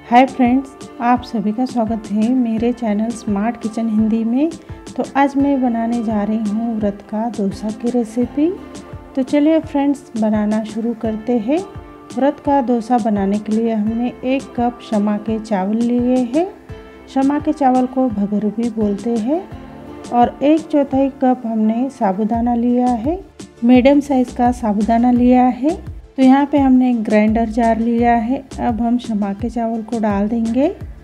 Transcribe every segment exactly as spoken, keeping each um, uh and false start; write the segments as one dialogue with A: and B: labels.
A: Hi friends, आप सभी का स्वागत है मेरे चैनल स्मार्ट किचन हिंदी में। तो आज मैं बनाने जा रही हूँ व्रत का डोसा की रेसिपी। तो चलिए फ्रेंड्स, बनाना शुरू करते हैं। व्रत का डोसा बनाने के लिए हमने एक कप शमा के चावल लिए हैं। शमा के चावल को भगर भी बोलते हैं। और एक चौथाई कप हमने साबूदाना लिया है। मीडियम साइज़ का साबूदाना लिया है। तो यहाँ पे हमने एक ग्राइंडर जार लिया है। अब हम शमा के चावल को डाल देंगे।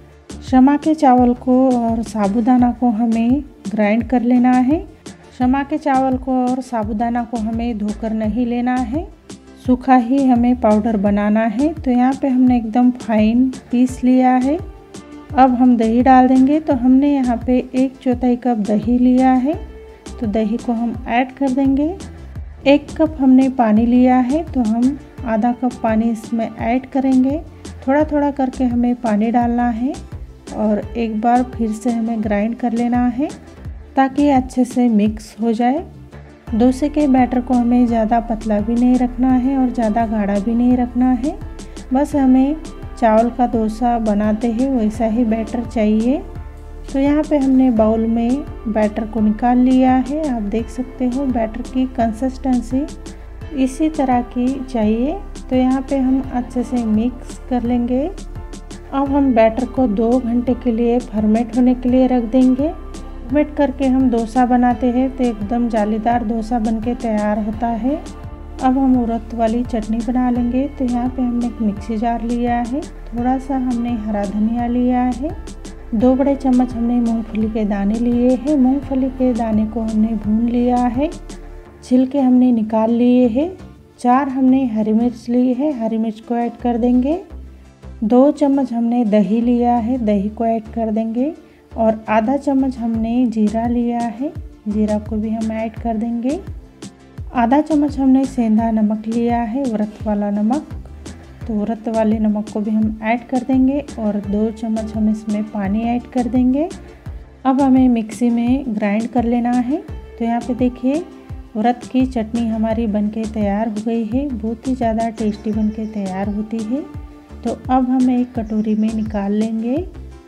A: शमा के चावल को और साबूदाना को हमें ग्राइंड कर लेना है। शमा के चावल को और साबूदाना को हमें धोकर नहीं लेना है, सूखा ही हमें पाउडर बनाना है। तो यहाँ पे हमने एकदम फाइन पीस लिया है। अब हम दही डाल देंगे। तो हमने यहाँ पे एक चौथाई कप दही लिया है। तो दही को हम ऐड कर देंगे। एक कप हमने पानी लिया है, तो हम आधा कप पानी इसमें ऐड करेंगे। थोड़ा थोड़ा करके हमें पानी डालना है और एक बार फिर से हमें ग्राइंड कर लेना है ताकि अच्छे से मिक्स हो जाए। डोसे के बैटर को हमें ज़्यादा पतला भी नहीं रखना है और ज़्यादा गाढ़ा भी नहीं रखना है। बस हमें चावल का डोसा बनाते हैं वैसा ही बैटर चाहिए। तो यहाँ पे हमने बाउल में बैटर को निकाल लिया है। आप देख सकते हो बैटर की कंसिस्टेंसी इसी तरह की चाहिए। तो यहाँ पे हम अच्छे से मिक्स कर लेंगे। अब हम बैटर को दो घंटे के लिए फर्मेंट होने के लिए रख देंगे। फर्मेंट करके हम डोसा बनाते हैं तो एकदम जालीदार डोसा बनके तैयार होता है। अब हम उड़द वाली चटनी बना लेंगे। तो यहाँ पे हमने एक मिक्सी जार लिया है। थोड़ा सा हमने हरा धनिया लिया है। दो बड़े चम्मच हमने मूंगफली के दाने लिए हैं। मूंगफली के दाने को हमने भून लिया है। छिलके हमने निकाल लिए हैं। चार हमने हरी मिर्च ली है, हरी मिर्च को ऐड कर देंगे। दो चम्मच हमने दही लिया है, दही को ऐड कर देंगे। और आधा चम्मच हमने जीरा लिया है, जीरा को भी हम ऐड कर देंगे। आधा चम्मच हमने सेंधा नमक लिया है, व्रत वाला नमक। तो व्रत वाले नमक को भी हम ऐड कर देंगे और दो चम्मच हम इसमें पानी ऐड कर देंगे। अब हमें मिक्सी में ग्राइंड कर लेना है। तो यहाँ पे देखिए व्रत की चटनी हमारी बनके तैयार हो गई है। बहुत ही ज़्यादा टेस्टी बनके तैयार होती है। तो अब हम एक कटोरी में निकाल लेंगे।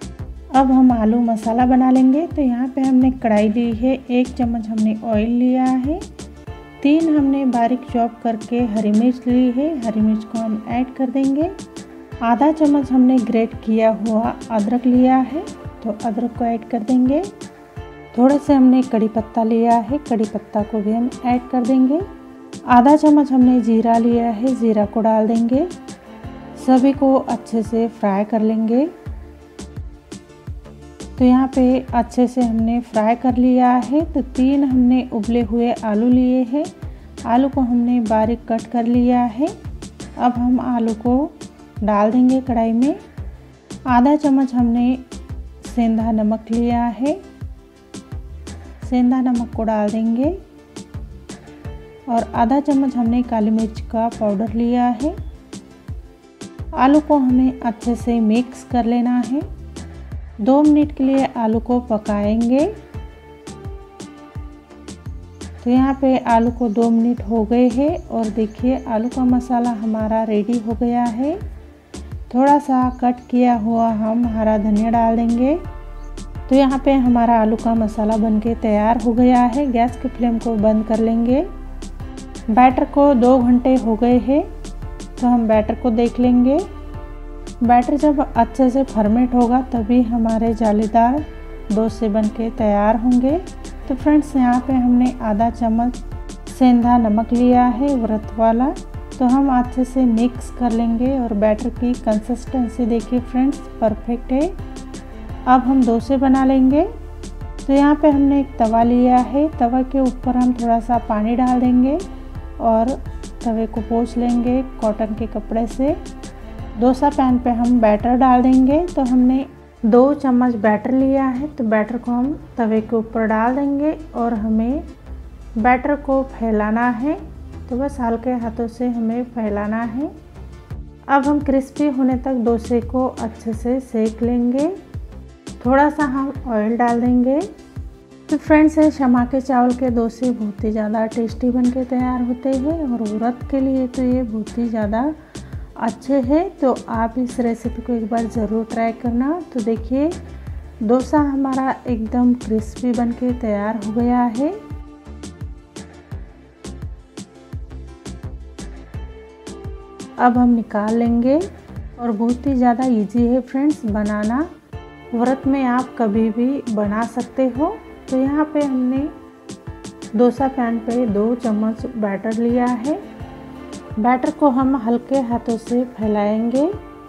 A: अब हम आलू मसाला बना लेंगे। तो यहाँ पे हमने कढ़ाई ली है। एक चम्मच हमने ऑयल लिया है। तीन हमने बारीक चॉप करके हरी मिर्च ली है, हरी मिर्च को हम ऐड कर देंगे। आधा चम्मच हमने ग्रेट किया हुआ अदरक लिया है, तो अदरक को ऐड कर देंगे। थोड़े से हमने कड़ी पत्ता लिया है, कड़ी पत्ता को भी हम ऐड कर देंगे। आधा चम्मच हमने जीरा लिया है, जीरा को डाल देंगे। सभी को अच्छे से फ्राई कर लेंगे। तो यहाँ पे अच्छे से हमने फ्राई कर लिया है। तो तीन हमने उबले हुए आलू लिए हैं। आलू को हमने बारीक कट कर लिया है। अब हम आलू को डाल देंगे कढ़ाई में। आधा चम्मच हमने सेंधा नमक लिया है, सेंधा नमक को डाल देंगे। और आधा चम्मच हमने काली मिर्च का पाउडर लिया है। आलू को हमें अच्छे से मिक्स कर लेना है। दो मिनट के लिए आलू को पकाएंगे। तो यहाँ पे आलू को दो मिनट हो गए हैं और देखिए आलू का मसाला हमारा रेडी हो गया है। थोड़ा सा कट किया हुआ हम हरा धनिया डाल देंगे। तो यहाँ पे हमारा आलू का मसाला बनके तैयार हो गया है। गैस की फ्लेम को बंद कर लेंगे। बैटर को दो घंटे हो गए हैं। तो हम बैटर को देख लेंगे। बैटर जब अच्छे से फर्मेंट होगा तभी हमारे जालीदार डोसे बनके तैयार होंगे। तो फ्रेंड्स, यहाँ पे हमने आधा चम्मच सेंधा नमक लिया है, व्रत वाला। तो हम अच्छे से मिक्स कर लेंगे और बैटर की कंसिस्टेंसी देखिए फ्रेंड्स, परफेक्ट है। अब हम डोसे बना लेंगे। तो यहाँ पे हमने एक तवा लिया है। तवा के ऊपर हम थोड़ा सा पानी डाल देंगे और तवे को पोंछ लेंगे कॉटन के कपड़े से। डोसा पैन पे हम बैटर डाल देंगे। तो हमने दो चम्मच बैटर लिया है। तो बैटर को हम तवे के ऊपर डाल देंगे और हमें बैटर को फैलाना है। तो बस हल्के हाथों से हमें फैलाना है। अब हम क्रिस्पी होने तक डोसे को अच्छे से सेक लेंगे। थोड़ा सा हम ऑयल डाल देंगे। तो फ्रेंड्स, शमा के चावल के डोसे बहुत ही ज़्यादा टेस्टी बनके तैयार होते हैं और व्रत के लिए तो ये बहुत ही ज़्यादा अच्छे हैं, तो आप इस रेसिपी को एक बार ज़रूर ट्राई करना। तो देखिए डोसा हमारा एकदम क्रिस्पी बनके तैयार हो गया है। अब हम निकाल लेंगे और बहुत ही ज़्यादा इजी है फ्रेंड्स बनाना। व्रत में आप कभी भी बना सकते हो। तो यहाँ पे हमने डोसा पैन पे दो चम्मच बैटर लिया है। बैटर को हम हल्के हाथों से फैलाएंगे।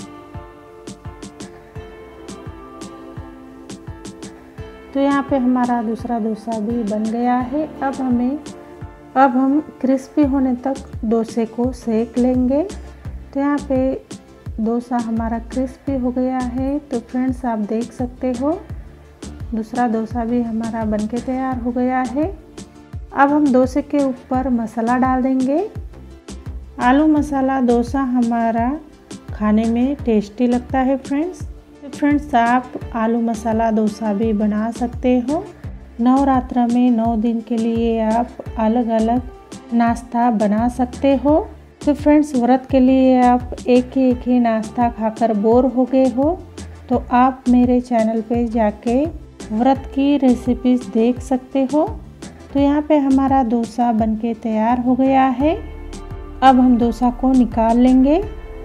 A: तो यहाँ पे हमारा दूसरा डोसा भी बन गया है। अब हमें अब हम क्रिस्पी होने तक डोसे को सेक लेंगे। तो यहाँ पे डोसा हमारा क्रिस्पी हो गया है। तो फ्रेंड्स आप देख सकते हो दूसरा डोसा भी हमारा बनके तैयार हो गया है। अब हम डोसे के ऊपर मसाला डाल देंगे। आलू मसाला डोसा हमारा खाने में टेस्टी लगता है फ्रेंड्स। तो फ्रेंड्स आप आलू मसाला डोसा भी बना सकते हो। नवरात्र में नौ दिन के लिए आप अलग अलग नाश्ता बना सकते हो। तो फ्रेंड्स व्रत के लिए आप एक ही एक ही नाश्ता खाकर बोर हो गए हो तो आप मेरे चैनल पे जाके व्रत की रेसिपीज देख सकते हो। तो यहाँ पे हमारा डोसा बनके तैयार हो गया है। अब हम डोसा को निकाल लेंगे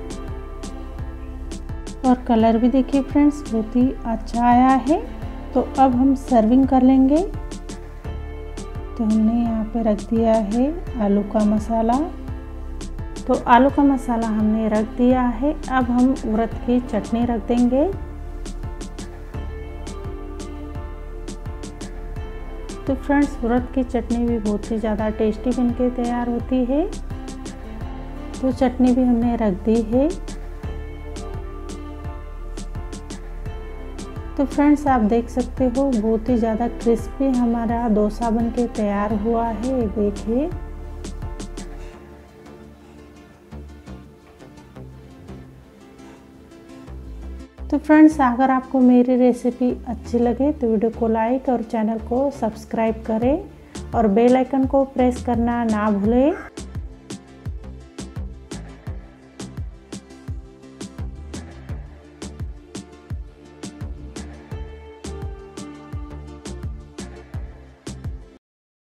A: और कलर भी देखिए फ्रेंड्स बहुत ही अच्छा आया है। तो अब हम सर्विंग कर लेंगे। तो हमने यहाँ पे रख दिया है आलू का मसाला। तो आलू का मसाला हमने रख दिया है। अब हम व्रत की चटनी रख देंगे। तो फ्रेंड्स व्रत की चटनी भी बहुत ही ज़्यादा टेस्टी बनके तैयार होती है। तो चटनी भी हमने रख दी है। तो फ्रेंड्स आप देख सकते हो बहुत ही ज़्यादा क्रिस्पी हमारा डोसा बनके तैयार हुआ है। देखिए तो फ्रेंड्स अगर आपको मेरी रेसिपी अच्छी लगे तो वीडियो को लाइक और चैनल को सब्सक्राइब करें और बेल आइकन को प्रेस करना ना भूलें।